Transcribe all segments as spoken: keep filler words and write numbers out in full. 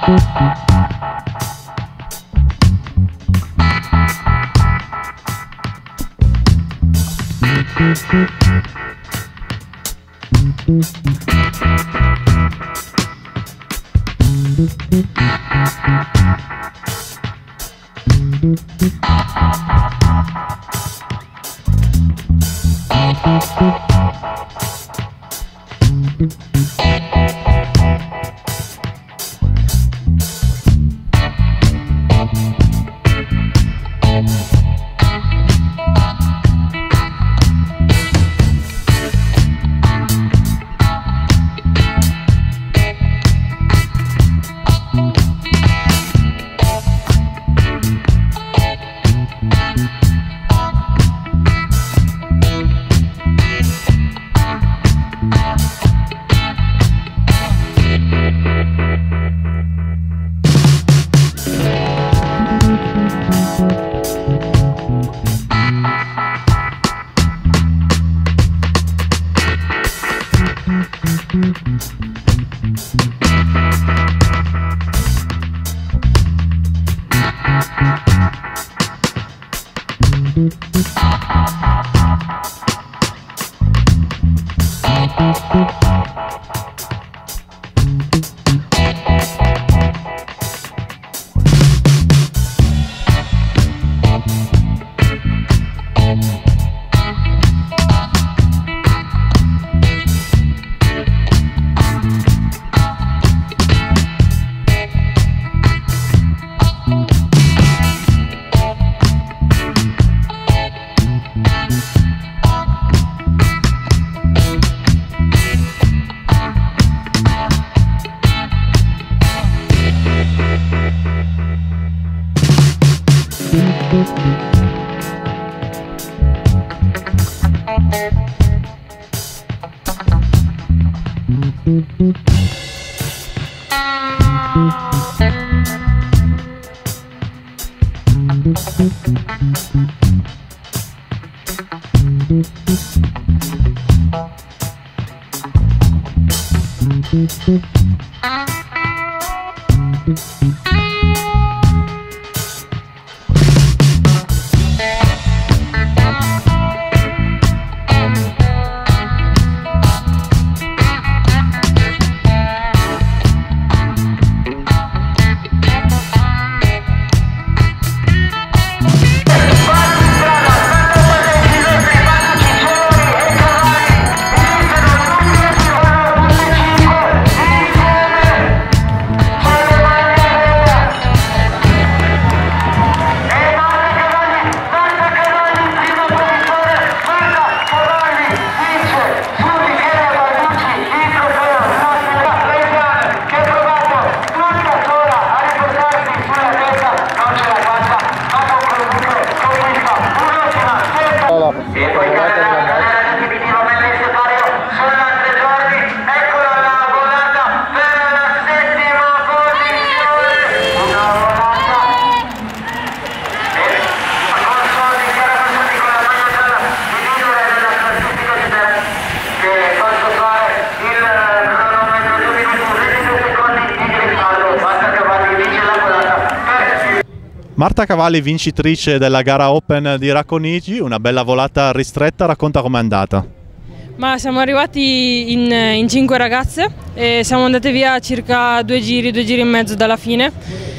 Marta Cavalli, vincitrice della gara Open di Racconigi, una bella volata ristretta, racconta com'è andata. Ma siamo arrivati in, in cinque ragazze e siamo andate via circa due giri, due giri e mezzo dalla fine.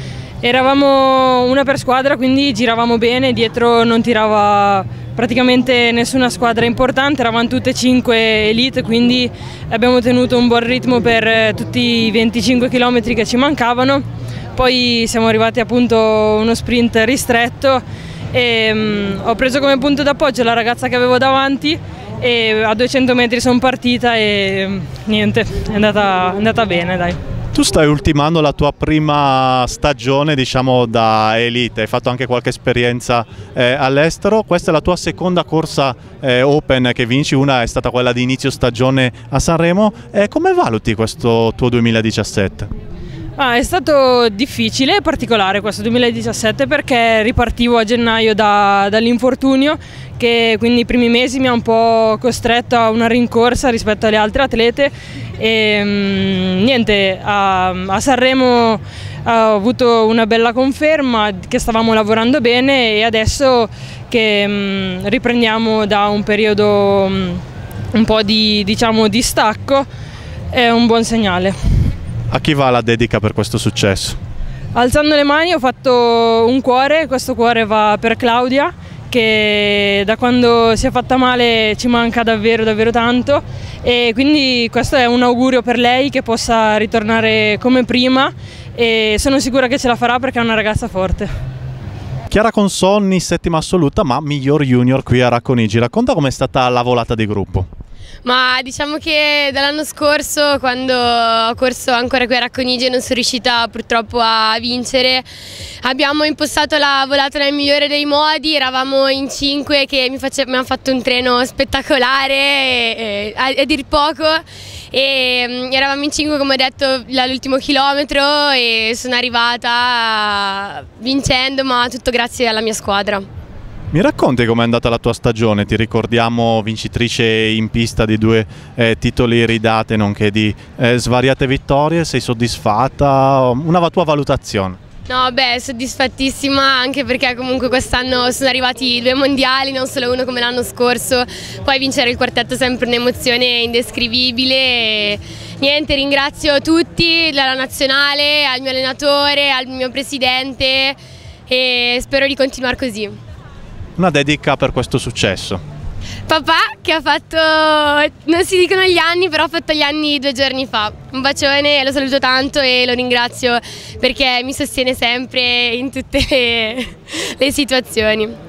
Eravamo una per squadra, quindi giravamo bene, dietro non tirava praticamente nessuna squadra importante, eravamo tutte e cinque elite, quindi abbiamo tenuto un buon ritmo per tutti i venticinque chilometri che ci mancavano. Poi siamo arrivati appunto a uno sprint ristretto e um, ho preso come punto d'appoggio la ragazza che avevo davanti e a duecento metri sono partita e um, niente, è andata, è andata bene, dai. Tu stai ultimando la tua prima stagione, diciamo, da elite, hai fatto anche qualche esperienza eh, all'estero, questa è la tua seconda corsa eh, Open che vinci, una è stata quella di inizio stagione a Sanremo, eh, come valuti questo tuo duemiladiciassette? Ah, è stato difficile e particolare questo duemiladiciassette perché ripartivo a gennaio da, dall'infortunio, che quindi i primi mesi mi ha un po' costretto a una rincorsa rispetto alle altre atlete e mh, niente, a, a Sanremo ho avuto una bella conferma che stavamo lavorando bene e adesso che mh, riprendiamo da un periodo mh, un po' di, diciamo, di stacco è un buon segnale. A chi va la dedica per questo successo? Alzando le mani ho fatto un cuore, questo cuore va per Claudia che da quando si è fatta male ci manca davvero davvero tanto e quindi questo è un augurio per lei che possa ritornare come prima e sono sicura che ce la farà perché è una ragazza forte. Chiara Consonni, settima assoluta ma miglior junior qui a Racconigi, racconta com'è stata la volata di gruppo. Ma diciamo che dall'anno scorso, quando ho corso ancora qui a Racconigi e non sono riuscita purtroppo a vincere, abbiamo impostato la volata nel migliore dei modi, eravamo in cinque che mi, face, mi hanno fatto un treno spettacolare e, e, a, a dir poco e um, eravamo in cinque come ho detto all'ultimo chilometro e sono arrivata vincendo, ma tutto grazie alla mia squadra. Mi racconti com'è andata la tua stagione? Ti ricordiamo vincitrice in pista di due eh, titoli ridate nonché di eh, svariate vittorie, sei soddisfatta? Una tua valutazione? No, beh, soddisfattissima anche perché comunque quest'anno sono arrivati due mondiali, non solo uno come l'anno scorso, poi vincere il quartetto è sempre un'emozione indescrivibile e niente, ringrazio tutti, dalla nazionale, al mio allenatore, al mio presidente e spero di continuare così. Una dedica per questo successo. Papà che ha fatto, non si dicono gli anni, però ha fatto gli anni due giorni fa. Un bacione, lo saluto tanto e lo ringrazio perché mi sostiene sempre in tutte le, le situazioni.